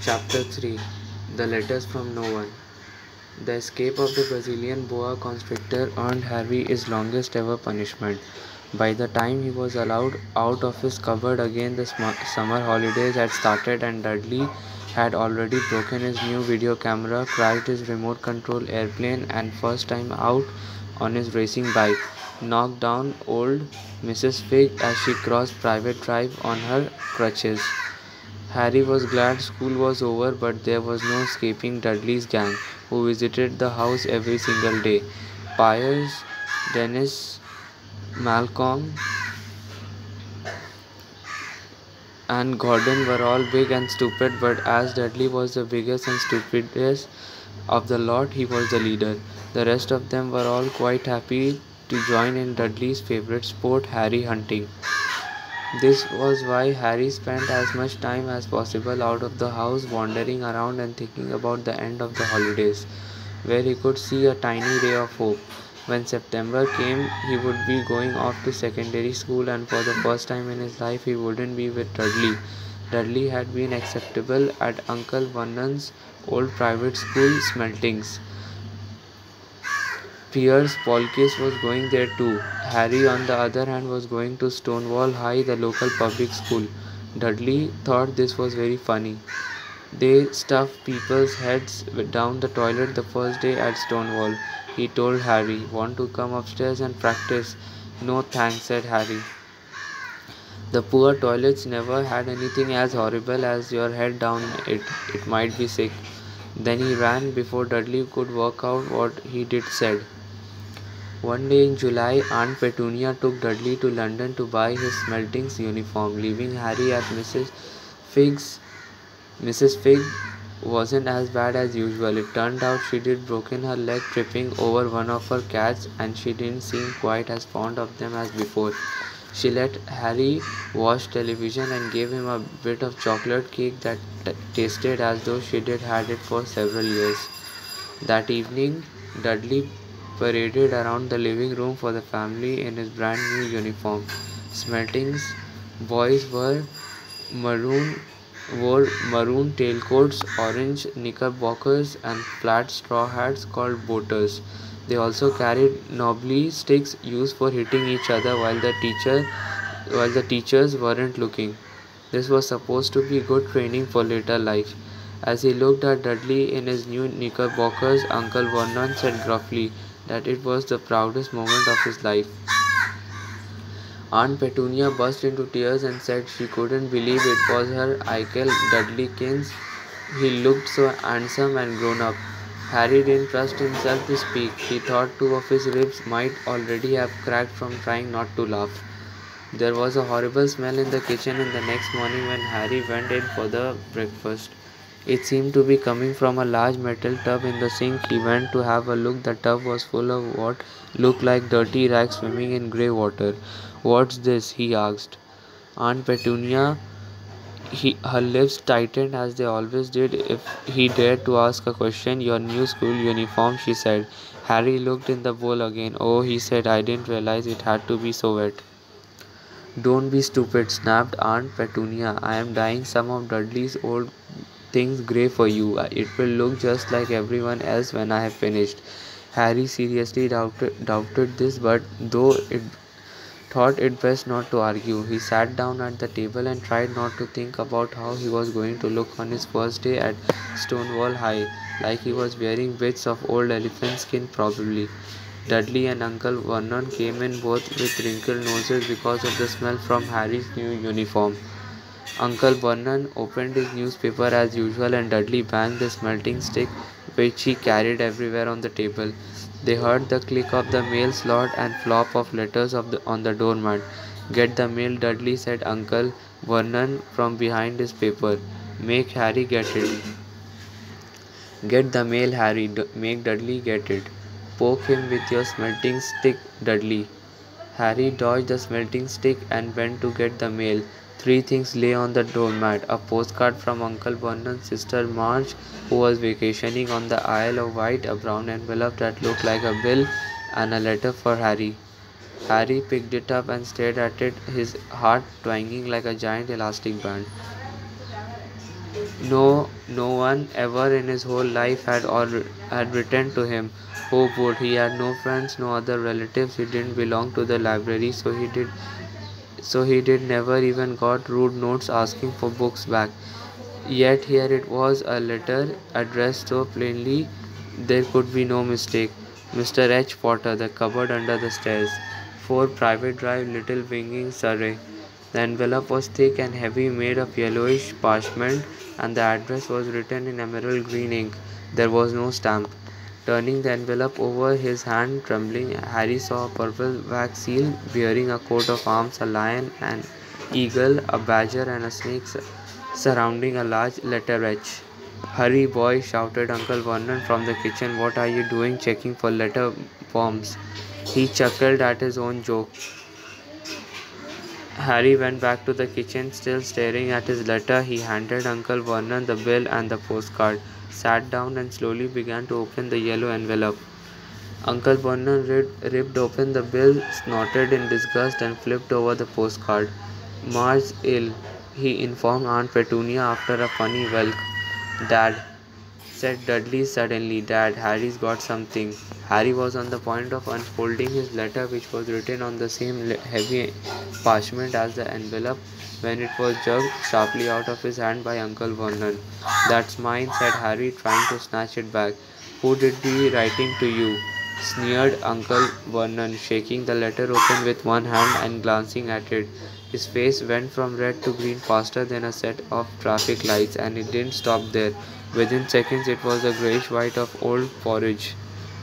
Chapter 3. The Letters from No One. The escape of the Brazilian boa constrictor earned Harry his longest ever punishment. By the time he was allowed out of his cupboard again, the summer holidays had started, and Dudley had already broken his new video camera, crashed his remote control airplane, and first time out on his racing bike, knocked down old Mrs. Fig as she crossed Private Drive on her crutches. Harry was glad school was over, but there was no escaping Dudley's gang, who visited the house every single day. Piers, Dennis, Malcolm, and Gordon were all big and stupid, but as Dudley was the biggest and stupidest of the lot, he was the leader. The rest of them were all quite happy to join in Dudley's favorite sport, Harry hunting. This was why Harry spent as much time as possible out of the house, wandering around and thinking about the end of the holidays, where he could see a tiny ray of hope. When September came, he would be going off to secondary school, and for the first time in his life, he wouldn't be with Dudley. Dudley had been acceptable at Uncle Vernon's old private school, Smeltings. Piers Polkiss was going there too. Harry, on the other hand, was going to Stonewall High, the local public school. Dudley thought this was very funny. They stuffed people's heads down the toilet the first day at Stonewall. He told Harry, "Want to come upstairs and practice?" "No thanks," said Harry. "The poor toilets never had anything as horrible as your head down it. It might be sick." Then he ran before Dudley could work out what he did said. One day in July, Aunt Petunia took Dudley to London to buy his Smeltings uniform, leaving Harry at Mrs. Fig's. Mrs. Fig wasn't as bad as usual. It turned out she'd broken her leg tripping over one of her cats, and she didn't seem quite as fond of them as before. She let Harry watch television and gave him a bit of chocolate cake that tasted as though she'd had it for several years. That evening, Dudley paraded around the living room for the family in his brand new uniform. Smeltings boys wore maroon tailcoats, orange knickerbockers, and flat straw hats called boaters. They also carried knobbly sticks used for hitting each other while the teachers weren't looking. This was supposed to be good training for later life. As he looked at Dudley in his new knickerbockers, Uncle Vernon said gruffly that it was the proudest moment of his life. Aunt Petunia burst into tears and said she couldn't believe it was her Eichel Dudleykins. He looked so handsome and grown up. Harry didn't trust himself to speak. He thought two of his ribs might already have cracked from trying not to laugh. There was a horrible smell in the kitchen, and the next morning when Harry went in for the breakfast, it seemed to be coming from a large metal tub in the sink. He went to have a look. The tub was full of what looked like dirty rags swimming in grey water. "What's this?" he asked. Aunt Petunia, her lips tightened as they always did if he dared to ask a question. "Your new school uniform," she said. Harry looked in the bowl again. "Oh," he said, "I didn't realize it had to be so wet." "Don't be stupid," snapped Aunt Petunia. "I am dyeing some of Dudley's old things grey for you. It will look just like everyone else when I have finished." Harry seriously doubted this, but thought it best not to argue. He sat down at the table and tried not to think about how he was going to look on his first day at Stonewall High, like he was wearing bits of old elephant skin probably. Dudley and Uncle Vernon came in both with wrinkled noses because of the smell from Harry's new uniform. Uncle Vernon opened his newspaper as usual, and Dudley banged the smelting stick which he carried everywhere on the table. They heard the click of the mail slot and flop of letters on the doormat. "Get the mail, Dudley," said Uncle Vernon from behind his paper. "Make Harry get it." "Get the mail, Harry. Make Dudley get it." "Poke him with your smelting stick, Dudley." Harry dodged the smelting stick and went to get the mail. Three things lay on the doormat: a postcard from Uncle Vernon's sister Marge, who was vacationing on the Isle of Wight, a brown envelope that looked like a bill, and a letter for Harry. Harry picked it up and stared at it, his heart twanging like a giant elastic band. No one ever in his whole life had written to him. Who would? He had no friends, no other relatives. He didn't belong to the library, so he did never even got rude notes asking for books back. Yet here it was, a letter addressed so plainly there could be no mistake. Mr. H. Potter, the cupboard under the stairs. 4 Private Drive, Little Winging, Surrey. The envelope was thick and heavy, made of yellowish parchment, and the address was written in emerald green ink. There was no stamp. Turning the envelope over, his hand trembling, Harry saw a purple wax seal bearing a coat of arms, a lion, an eagle, a badger, and a snake surrounding a large letter H. "Hurry, boy!" shouted Uncle Vernon from the kitchen. "What are you doing checking for letter bombs?" He chuckled at his own joke. Harry went back to the kitchen, still staring at his letter. He handed Uncle Vernon the bill and the postcard, sat down, and slowly began to open the yellow envelope. Uncle Vernon ripped open the bill, snorted in disgust, and flipped over the postcard. "Marge's ill," he informed Aunt Petunia after a funny welcome. "Dad," said Dudley suddenly. "Dad, Harry's got something." Harry was on the point of unfolding his letter, which was written on the same heavy parchment as the envelope, when it was jerked sharply out of his hand by Uncle Vernon. "That's mine," said Harry, trying to snatch it back. "Who did the writing to you?" sneered Uncle Vernon, shaking the letter open with one hand and glancing at it. His face went from red to green faster than a set of traffic lights, and it didn't stop there. Within seconds it was the greyish white of old porridge.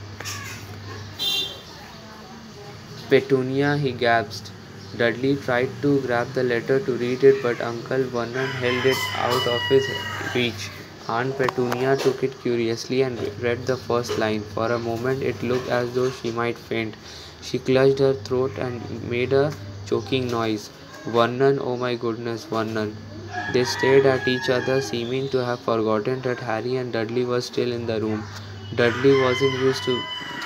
"Petunia," he gasped. Dudley tried to grab the letter to read it, but Uncle Vernon held it out of his reach. Aunt Petunia took it curiously and read the first line. For a moment it looked as though she might faint. She clutched her throat and made a choking noise. "Vernon, oh my goodness, Vernon!" They stared at each other, seeming to have forgotten that Harry and Dudley were still in the room. Dudley wasn't used to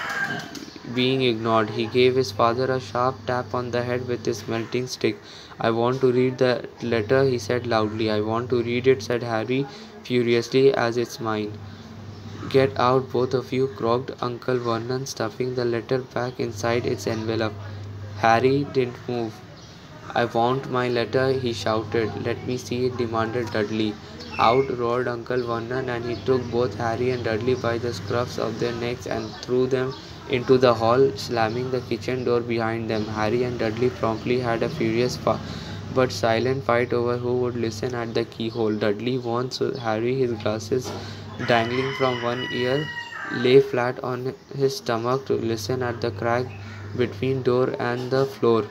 being ignored. He gave his father a sharp tap on the head with his melting stick. "I want to read the letter," he said loudly. "I want to read it," said Harry furiously, "as it's mine." "Get out, both of you," croaked Uncle Vernon, stuffing the letter back inside its envelope. Harry didn't move. "I want my letter," he shouted. "Let me see it," demanded Dudley. "Out!" roared Uncle Vernon, and he took both Harry and Dudley by the scruffs of their necks and threw them into the hall, slamming the kitchen door behind them. Harry and Dudley promptly had a furious but silent fight over who would listen at the keyhole. Dudley won, so Harry, his glasses dangling from one ear, lay flat on his stomach to listen at the crack between door and the floor.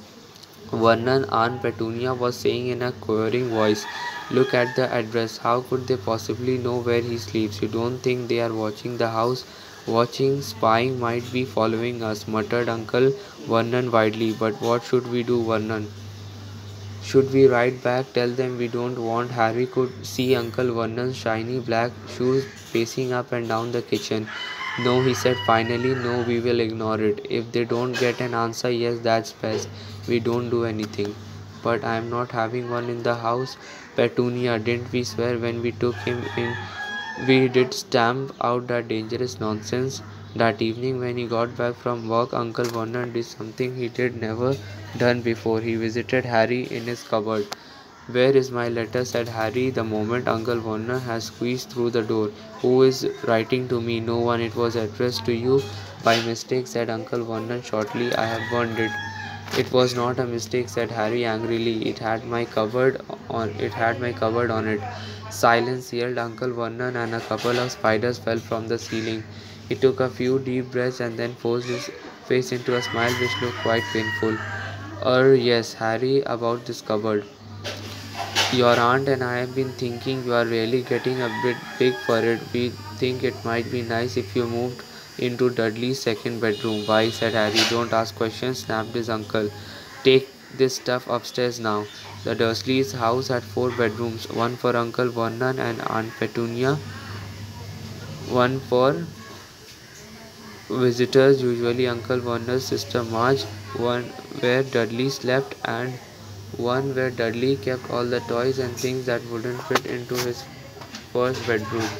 Vernon, Aunt Petunia was saying in a quivering voice, "Look at the address. How could they possibly know where he sleeps? You don't think they are watching the house?" "Watching, spying, might be following us," muttered Uncle Vernon widely. "But what should we do, Vernon? Should we write back, tell them we don't want?" Harry could see Uncle Vernon's shiny black shoes pacing up and down the kitchen. "No," he said finally, "no, we will ignore it. If they don't get an answer, yes, that's best. We don't do anything." "But I am not having one in the house. Petunia, didn't we swear when we took him in we did stamp out that dangerous nonsense?" That evening when he got back from work, Uncle Vernon did something he did never done before. He visited Harry in his cupboard. "Where is my letter?" said Harry the moment Uncle Vernon had squeezed through the door. "Who is writing to me?" "No one. It was addressed to you by mistake," said Uncle Vernon shortly. "I have burned it." "It was not a mistake," said Harry angrily. It had my cupboard on it." "Silence!" yelled Uncle Vernon, and a couple of spiders fell from the ceiling. He took a few deep breaths and then forced his face into a smile which looked quite painful. Yes, Harry, about this cupboard. Your aunt and I have been thinking you are really getting a bit big for it. We think it might be nice if you moved into Dudley's second bedroom." "Why?" said Harry. "Don't ask questions," snapped his uncle. "Take this stuff upstairs now." The Dursleys' house had 4 bedrooms, one for Uncle Vernon and Aunt Petunia, one for visitors, usually Uncle Vernon's sister Marge, one where Dudley slept, and One where Dudley kept all the toys and things that wouldn't fit into his first bedroom.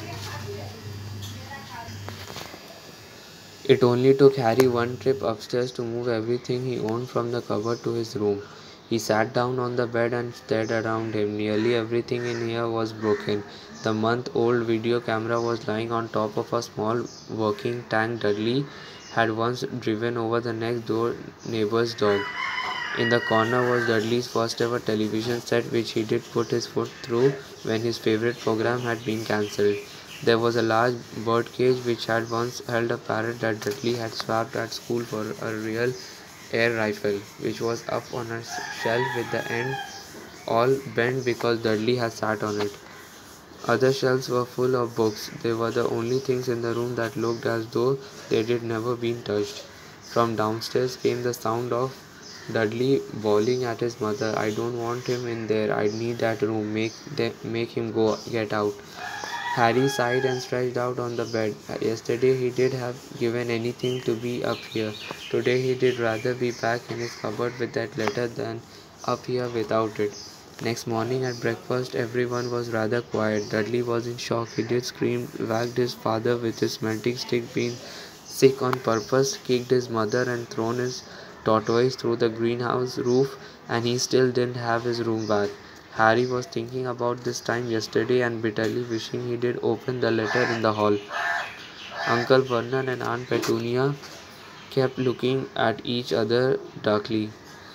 It only took Harry one trip upstairs to move everything he owned from the cupboard to his room. He sat down on the bed and stared around him. Nearly everything in here was broken. The month-old video camera was lying on top of a small working tank Dudley had once driven over the next door neighbor's dog. In the corner was Dudley's first ever television set, which he did put his foot through when his favorite program had been cancelled. There was a large birdcage which had once held a parrot that Dudley had swapped at school for a real air rifle, which was up on a shelf with the end all bent because Dudley had sat on it. Other shelves were full of books. They were the only things in the room that looked as though they had never been touched. From downstairs came the sound of Dudley bawling at his mother. "I don't want him in there. I need that room. Make him get out." Harry sighed and stretched out on the bed. Yesterday he did have given anything to be up here. Today he did rather be back in his cupboard with that letter than up here without it. Next morning at breakfast everyone was rather quiet. Dudley was in shock. He did scream, wagged his father with his melting stick, been sick on purpose, kicked his mother and thrown his tortoise through the greenhouse roof, and he still didn't have his room back. Harry was thinking about this time yesterday and bitterly wishing he did open the letter in the hall. Uncle Vernon and Aunt Petunia kept looking at each other darkly.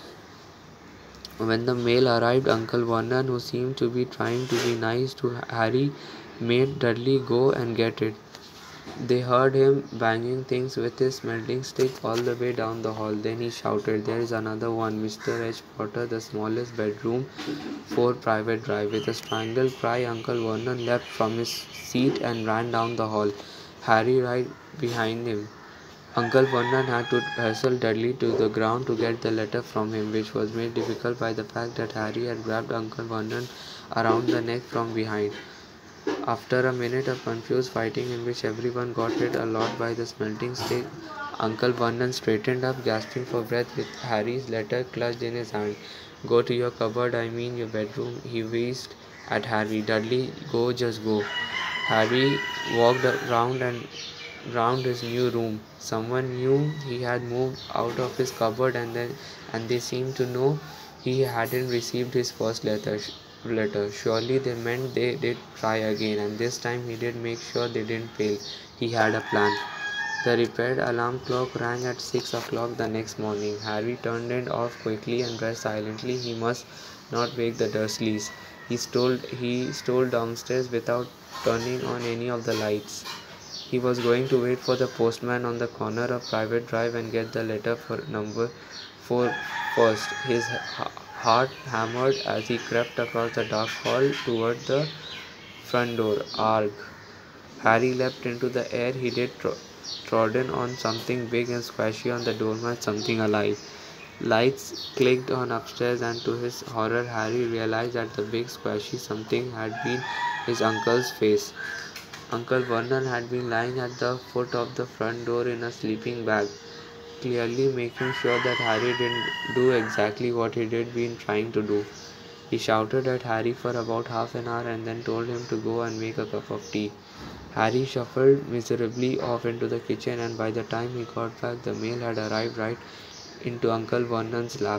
When the mail arrived, Uncle Vernon, who seemed to be trying to be nice to Harry, made Dudley go and get it. They heard him banging things with his smelting stick all the way down the hall. Then he shouted, "There is another one, Mr. H. Potter, the smallest bedroom, 4 Private Drive." With a strangled cry, Uncle Vernon leapt from his seat and ran down the hall, Harry right behind him. Uncle Vernon had to wrestle Dudley to the ground to get the letter from him, which was made difficult by the fact that Harry had grabbed Uncle Vernon around the neck from behind. After a minute of confused fighting in which everyone got hit a lot by the smelting stick, Uncle Vernon straightened up, gasping for breath with Harry's letter clutched in his hand. "Go to your cupboard, I mean your bedroom," he wheezed at Harry. "Dudley, go, just go." Harry walked around and round his new room. Someone knew he had moved out of his cupboard, and they seemed to know he hadn't received his first letter. Surely they meant they did try again, and this time he did make sure they didn't fail. He had a plan. The repaired alarm clock rang at 6 o'clock the next morning. Harry turned it off quickly and dressed silently. He must not wake the Dursleys. He stole downstairs without turning on any of the lights. He was going to wait for the postman on the corner of Private Drive and get the letter for number 4 first. His heart hammered as he crept across the dark hall toward the front door. Arg! Harry leapt into the air. He did trodden on something big and squashy on the doormat, something alive. Lights clicked on upstairs, and to his horror Harry realized that the big squashy something had been his uncle's face. Uncle Vernon had been lying at the foot of the front door in a sleeping bag, clearly making sure that Harry didn't do exactly what he had been trying to do. He shouted at Harry for about half an hour and then told him to go and make a cup of tea. Harry shuffled miserably off into the kitchen, and by the time he got back, the mail had arrived right into Uncle Vernon's lap.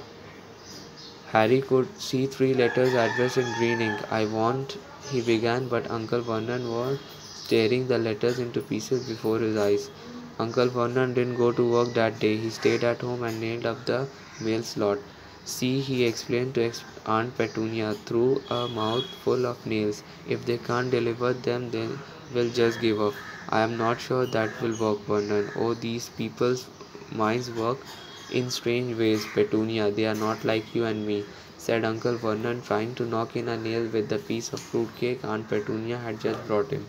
Harry could see 3 letters addressed in green ink. "I want," he began, but Uncle Vernon was tearing the letters into pieces before his eyes. Uncle Vernon didn't go to work that day. He stayed at home and nailed up the mail slot. "See," he explained to Aunt Petunia through a mouthful of nails, "if they can't deliver them, they will just give up." "I am not sure that will work, Vernon." "Oh, these people's minds work in strange ways, Petunia. They are not like you and me," said Uncle Vernon, trying to knock in a nail with the piece of fruit cake Aunt Petunia had just brought him.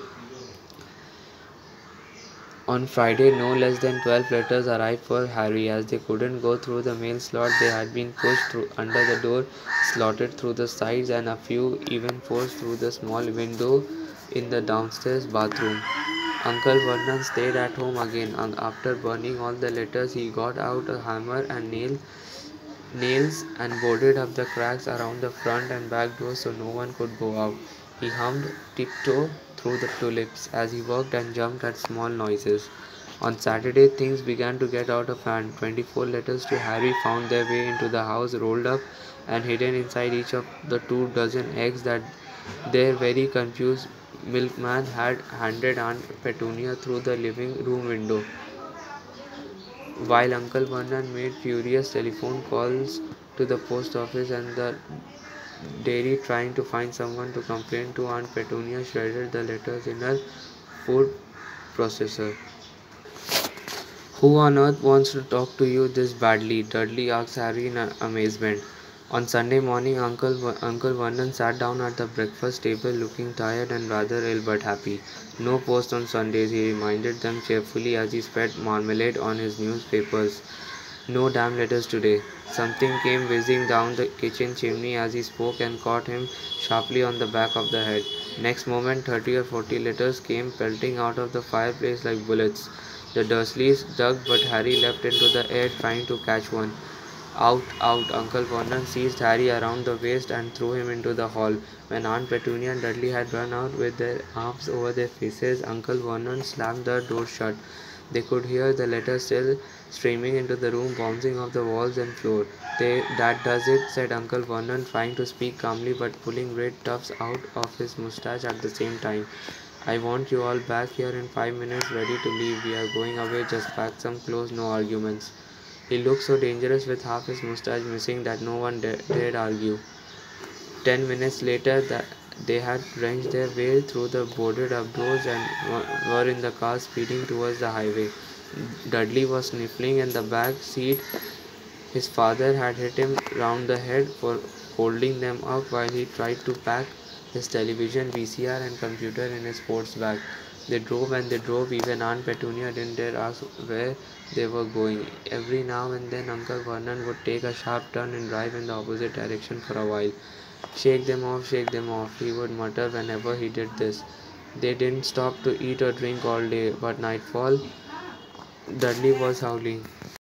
On Friday, no less than 12 letters arrived for Harry. As they couldn't go through the mail slot, they had been pushed through under the door, slotted through the sides, and a few even forced through the small window in the downstairs bathroom. Uncle Vernon stayed at home again. After burning all the letters, he got out a hammer and nails and boarded up the cracks around the front and back doors so no one could go out. He hummed tiptoe through the tulips as he worked and jumped at small noises. On Saturday, things began to get out of hand. 24 letters to Harry found their way into the house, rolled up and hidden inside each of the 2 dozen eggs that their very confused milkman had handed Aunt Petunia through the living room window. While Uncle Vernon made furious telephone calls to the post office and the dairy trying to find someone to complain to, Aunt Petunia shredded the letters in her food processor. "Who on earth wants to talk to you this badly?" Dudley asked Harry in amazement. On Sunday morning, Uncle Vernon sat down at the breakfast table looking tired and rather ill but happy. "No post on Sundays," he reminded them cheerfully as he spread marmalade on his newspapers. "No damn letters today." Something came whizzing down the kitchen chimney as he spoke and caught him sharply on the back of the head. Next moment 30 or 40 letters came pelting out of the fireplace like bullets. The Dursleys dug, but Harry leapt into the air trying to catch one. "Out, out!" Uncle Vernon seized Harry around the waist and threw him into the hall. When Aunt Petunia and Dudley had run out with their arms over their faces, Uncle Vernon slammed the door shut. They could hear the letters still streaming into the room, bouncing off the walls and floor. "That does it," said Uncle Vernon, trying to speak calmly but pulling red tufts out of his moustache at the same time. "I want you all back here in 5 minutes, ready to leave. We are going away. Just pack some clothes, no arguments." He looked so dangerous with half his moustache missing that no one dared argue. 10 minutes later, they had wrenched their way through the boarded up doors and were in the car speeding towards the highway. Dudley was sniffling in the back seat. His father had hit him round the head for holding them up while he tried to pack his television, VCR, and computer in his sports bag. They drove and they drove. Even Aunt Petunia didn't dare ask where they were going. Every now and then Uncle Vernon would take a sharp turn and drive in the opposite direction for a while. Shake them off," he would mutter whenever he did this. They didn't stop to eat or drink all day, but nightfall, Dudley was howling.